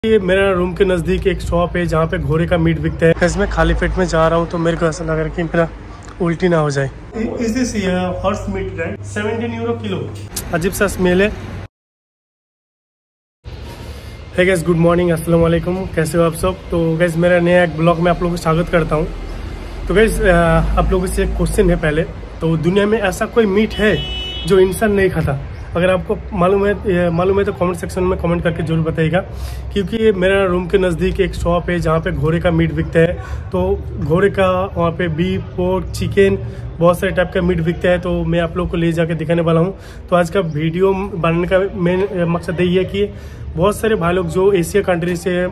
ये मेरा रूम के नज़दीक एक शॉप है जहाँ पे घोड़े का मीट बिकता है। इसमें खाली पेट में जा रहा हूँ तो मेरे को ऐसा लग रहा है कि मेरा उल्टी ना हो जाए। Is this horse meat right? 17 euro kilo. अजीब सा स्मेल है। हे गाइस, गुड मॉर्निंग, अस्सलाम वालेकुम। कैसे हो आप सब? तो गाइस मेरा नया एक ब्लॉग में आप लोगों को स्वागत करता हूँ। तो गाइस आप लोगों से एक क्वेश्चन है पहले, तो दुनिया में ऐसा कोई मीट है जो इंसान नहीं खाता? अगर आपको मालूम है तो कमेंट सेक्शन में कमेंट करके जरूर बताइएगा, क्योंकि मेरा रूम के नज़दीक एक शॉप है जहाँ पे घोड़े का मीट बिकता है। तो घोड़े का वहाँ पे बीफ, पोर्क, चिकन, बहुत सारे टाइप का मीट बिकता है। तो मैं आप लोग को ले जाके दिखाने वाला हूँ। तो आज का वीडियो बनाने का मेन मकसद यही है कि बहुत सारे भाई लोग जो एशिया कंट्री से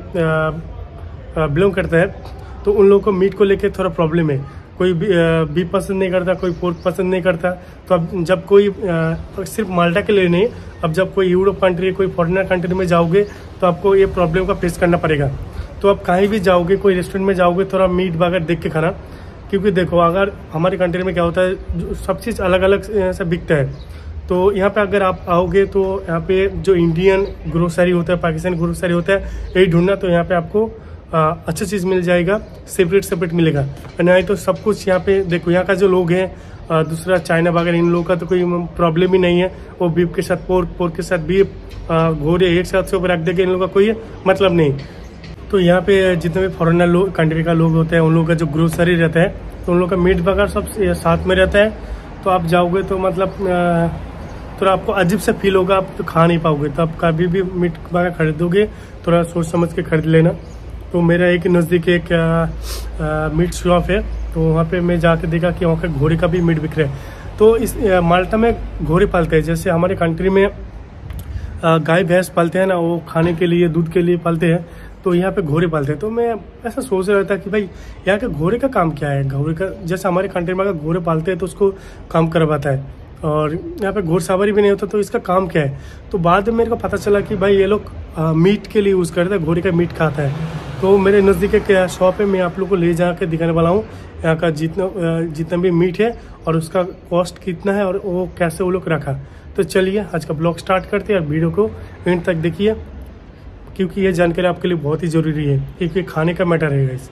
बिलोंग करते हैं, तो उन लोगों को मीट को लेकर थोड़ा प्रॉब्लम है। कोई बीफ पसंद नहीं करता, कोई पोर्क पसंद नहीं करता। तो अब जब कोई सिर्फ माल्टा के लिए नहीं, अब जब कोई यूरोप कंट्री, कोई फॉरेनर कंट्री में जाओगे तो आपको ये प्रॉब्लम का फेस करना पड़ेगा। तो आप कहीं भी जाओगे, कोई रेस्टोरेंट में जाओगे, थोड़ा मीट वगैरह देख के खाना, क्योंकि देखो अगर हमारी कंट्री में क्या होता है, सब चीज़ अलग अलग से बिकता है। तो यहाँ पे अगर आप आओगे तो यहाँ पे जो इंडियन ग्रोसरी होता है, पाकिस्तानी ग्रोसरी होता है, यही ढूंढना। तो यहाँ पे आपको अच्छा चीज़ मिल जाएगा, सेपरेट मिलेगा। नहीं तो सब कुछ यहाँ पे देखो, यहाँ का जो लोग हैं, दूसरा चाइना वगैरह, इन लोगों का तो कोई प्रॉब्लम ही नहीं है। वो बीफ के साथ पोर्क के साथ बीफ, घोड़े एक साथ से ऊपर रख देंगे, इन लोगों का कोई मतलब नहीं। तो यहाँ पे जितने भी फॉरेनर लोग, कंट्री का लोग होते हैं, उन लोगों का जो ग्रोसरी रहता है, तो उन लोगों का मीट वगैरह सब साथ में रहता है। तो आप जाओगे तो मतलब थोड़ा आपको अजीब से फील होगा, आप तो खा नहीं पाओगे। तो आप कभी भी मीट वगैरह खरीदोगे थोड़ा सोच समझ के खरीद लेना। तो मेरा एक नज़दीक एक मीट शॉप है, तो वहाँ पे मैं जाके देखा कि वहाँ का घोड़े का भी मीट बिक रहा है। तो इस माल्टा में घोड़े पालते हैं, जैसे हमारे कंट्री में गाय भैंस पालते हैं ना, वो खाने के लिए, दूध के लिए पालते हैं। तो यहाँ पे घोड़े पालते हैं। तो मैं ऐसा सोच रहा था कि भाई यहाँ के घोड़े का काम क्या है। घोड़े का जैसे हमारे कंट्री में अगर घोड़े पालते हैं तो उसको काम करवाता है, और यहाँ पे घोड़सवारी भी नहीं होता, तो इसका काम क्या है। तो बाद में मेरे को पता चला कि भाई ये लोग मीट के लिए यूज़ करते हैं, घोड़े का मीट खाता है। तो मेरे नज़दीक एक शॉप है, मैं आप लोग को ले जाके दिखाने वाला हूँ यहाँ का जितना भी मीट है, और उसका कॉस्ट कितना है, और वो कैसे वो लोग रखा। तो चलिए आज का ब्लॉग स्टार्ट करते हैं, और वीडियो को एंड तक देखिए, क्योंकि ये जानकारी आपके लिए बहुत ही ज़रूरी है, क्योंकि खाने का मैटर है गाइस।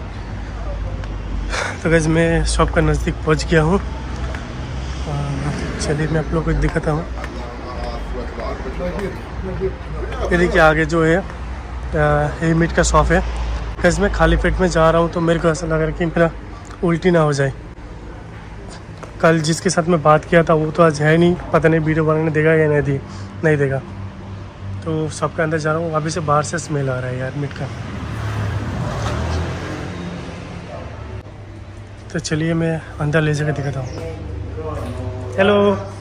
तो गाइस मैं शॉप का नज़दीक पहुँच गया हूँ। चलिए मैं आप लोग को दिखाता हूँ। ये देखिए आगे जो है ये मीट का शॉप है। गाइस मैं खाली पेट में जा रहा हूँ तो मेरे को ऐसा लग रहा है कि मेरा उल्टी ना हो जाए। कल जिसके साथ मैं बात किया था वो तो आज है नहीं, पता नहीं वीडियो बनाने देगा या नहीं देगा। तो शॉप के अंदर जा रहा हूँ, अभी से बाहर से स्मेल आ रहा है यार मीट का। तो चलिए मैं अंदर ले जाकर दिखाता हूँ। Hello,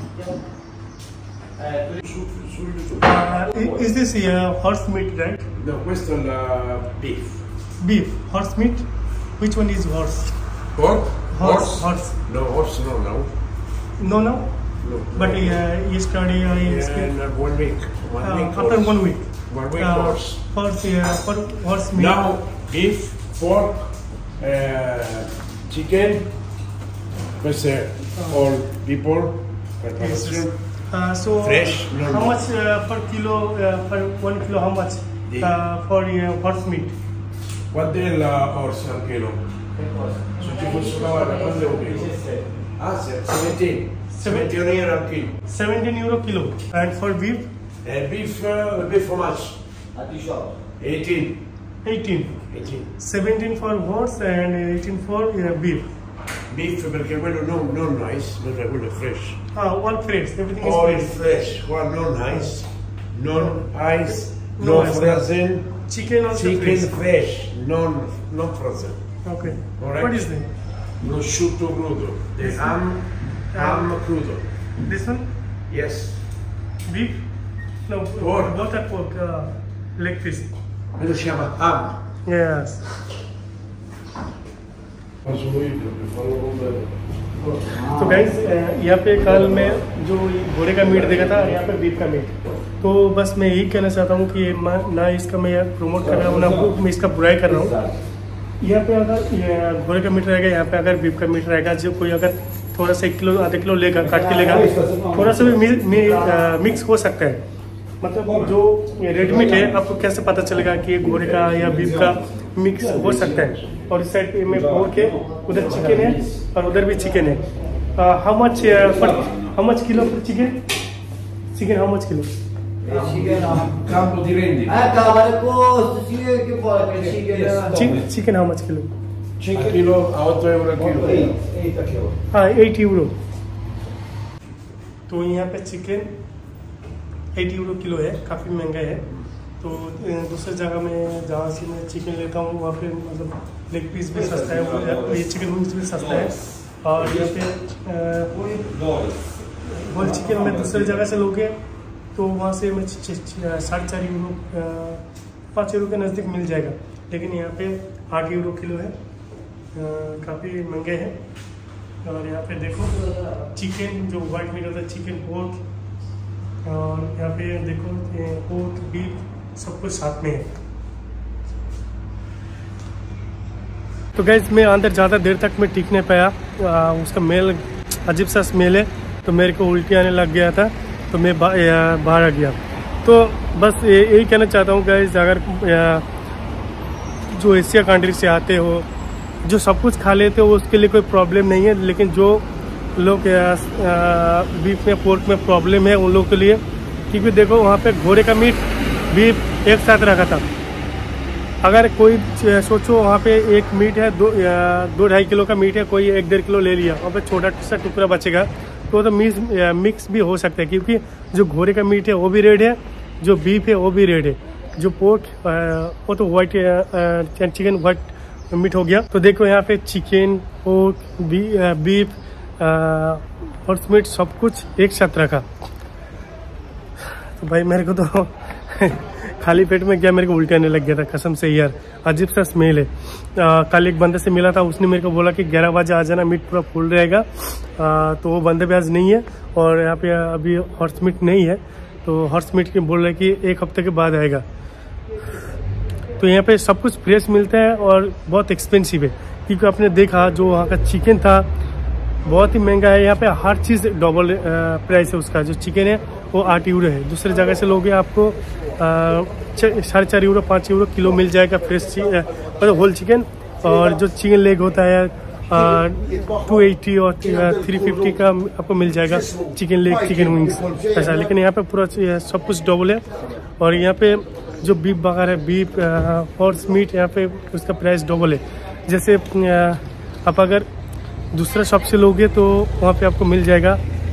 is this horse meat, right? No, questo è beef. Beef, horse meat. Which one is horse? Pork? Horse. No, horse no. No. No. But yesterday And 1 week. 1 week. After 1 week. 1 week horse. For horse meat. Now beef, pork, chicken, all people. Yes. So Fresh, how much per kilo? Per 1 kilo, how much for horse meat? Quanto è la horse al chilo? Se ci fosse una vaca, quanto è un chilo? Ah, 17 euro al chilo. 17 euro kilo. And for beef? Beef how much? 18. 17 for horse and 18 for beef. Beef perché quello non nice, quello è fresh. All fresh, everything is All fresh. fresh, one non nice, non ice, No no ice. frozen. Chicken also Chicken fresh. fresh, non frozen. Okay. Correct. What is that? Prosciutto crudo, the ham crudo. This one? Yes. Beef? No, Pork. both are pork, leg piece. Quello si chiama ham. Yes. तो guys यहाँ पे कल मैं जो घोड़े का meet देखा था, यहाँ पे बीफ का मीट। तो बस मैं यही कहना चाहता हूँ कि ना इसका मैं प्रमोट कर रहा हूँ, ना मैं इसका बुराई कर रहा हूँ। यहाँ पे अगर घोड़े का मीट रहेगा, यहाँ पे अगर बीफ का मीट रहेगा, जो कोई अगर थोड़ा सा 1 किलो आधा किलो लेगा, काट के लेगा, थोड़ा सा भी मिक्स हो सकता है। मतलब जो रेड मीट है आपको कैसे पता चलेगा कि ये घोड़े का या बीफ का मिक्स हो सकता है। और इस साइड पे में पोर्क है, उधर चिकन है और उधर भी चिकन है। How much kilo for chicken? Chicken how much kilo? Campo di vendita. Chicken how much kilo? 5 kilo a 8 euro al chilo. हाँ 8 यूरो। तो यहाँ पे चिकन 8 यूरो किलो है, काफ़ी महंगा है। तो दूसरी जगह में जहाँ से मैं चिकन लेता हूँ वहाँ पे मतलब लेग पीस भी सस्ता है, ये चिकन विंग्स भी सस्ता है। और यहाँ पे होल चिकन में दूसरी जगह से लोगे तो वहाँ से मैं 4.5 यूरो 5 यूरो के नज़दीक मिल जाएगा। लेकिन यहाँ पे 8 यूरो किलो है, काफ़ी महंगे हैं। और यहाँ पे देखो चिकन जो वाइट मीट होता है, चिकन पोर्क, और यहाँ पे देखो पोर्क बीफ सब कुछ साथ में है। तो गाइस मैं अंदर ज़्यादा देर तक मैं टिक नहीं पाया, उसका स्मेल अजीब सा स्मेल है, तो मेरे को उल्टी आने लग गया था, तो मैं बाहर आ गया। तो बस यही कहना चाहता हूँ गाइस, अगर जो एशिया कंट्री से आते हो, जो सब कुछ खा लेते हो उसके लिए कोई प्रॉब्लम नहीं है। लेकिन जो लोग बीफ में पोर्क में प्रॉब्लम है उन लोगों के लिए, क्योंकि देखो वहाँ पे घोड़े का मीट बीफ एक साथ रखा था। अगर कोई सोचो वहाँ पे एक मीट है 2-2.5 किलो का मीट है, कोई 1-1.5 किलो ले लिया, वहाँ पे छोटा सा टुकड़ा बचेगा तो मिक्स भी हो सकता है, क्योंकि जो घोड़े का मीट है वो भी रेड है, जो बीफ है वो भी रेड है, जो पोर्क वो तो वाइट चिकन वाइट मीट हो गया। तो देखो यहाँ पे चिकन पोर्क बीफ और मीट सब कुछ एक साथ रखा। तो भाई मेरे को तो खाली पेट में क्या मेरे को उल्टी आने लग गया था कसम से यार, अजीब सा स्मेल है। कल एक बंदे से मिला था, उसने मेरे को बोला कि 11 बजे आ जाना, मीट पूरा फुल रहेगा। तो वो बंदे भी आज नहीं है, और यहाँ पे अभी हॉर्स मीट नहीं है, तो हॉर्स मीट के बोल रहे कि 1 हफ्ते के बाद आएगा। तो यहाँ पे सब कुछ फ्रेश मिलता है और बहुत एक्सपेंसिव है, क्योंकि आपने देखा जो वहाँ का चिकन था बहुत ही महंगा है। यहाँ पे हर चीज़ डबल प्राइस है उसका। जो चिकन है वो 8 यूरो है, दूसरी जगह से लोगे आपको 4.5 यूरो 5 यूरो किलो मिल जाएगा फ्रेश मतलब होल चिकन। और जो चिकन लेग होता है 280 और 350 का आपको मिल जाएगा चिकन लेग चिकन विंग्स ऐसा। लेकिन यहाँ पे पूरा सब कुछ डबल है। और यहाँ पे जो बीफ वगैरह है, बीफ हॉर्स मीट, यहाँ पे उसका प्राइस डबल है। जैसे आप अगर दूसरा शॉप से लोगे तो वहाँ पे आपको मिल जाएगा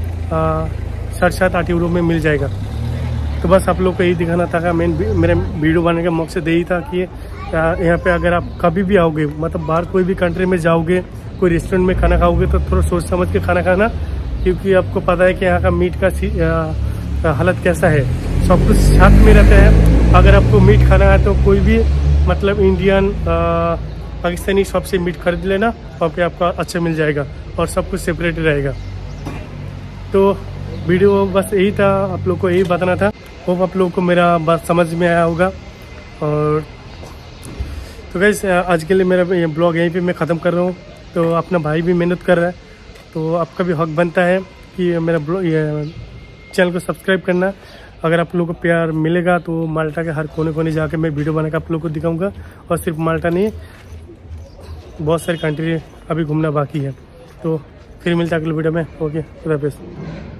7-8 यूरो में मिल जाएगा। तो बस आप लोग को यही दिखाना था, मेरे वीडियो बनाने का मकसद यही था कि यहाँ पे अगर आप कभी भी आओगे, मतलब बाहर कोई भी कंट्री में जाओगे, कोई रेस्टोरेंट में खाना खाओगे तो थोड़ा सोच समझ के खाना खाना, क्योंकि आपको पता है कि यहाँ का मीट का हालत कैसा है। सब कुछ साथ में रहता है। अगर आपको मीट खाना है तो कोई भी मतलब इंडियन पाकिस्तानी शॉप से मीट खरीद लेना, वहाँ पे आपका अच्छा मिल जाएगा और सब कुछ सेपरेट रहेगा। तो वीडियो बस यही था, आप लोग को यही बताना था। होप आप लोगों को मेरा बात समझ में आया होगा। और तो गाइस आज के लिए मेरा ये ब्लॉग यहीं पे मैं ख़त्म कर रहा हूँ। तो अपना भाई भी मेहनत कर रहा है, तो आपका भी हक बनता है कि मेरा चैनल को सब्सक्राइब करना। अगर आप लोगों को प्यार मिलेगा तो माल्टा के हर कोने कोने जाके मैं वीडियो बना के आप लोगों को दिखाऊंगा। और सिर्फ माल्टा नहीं, बहुत सारी कंट्री अभी घूमना बाकी है। तो फिर मिलता है अगले वीडियो में। ओके, खुदा हाफिज़।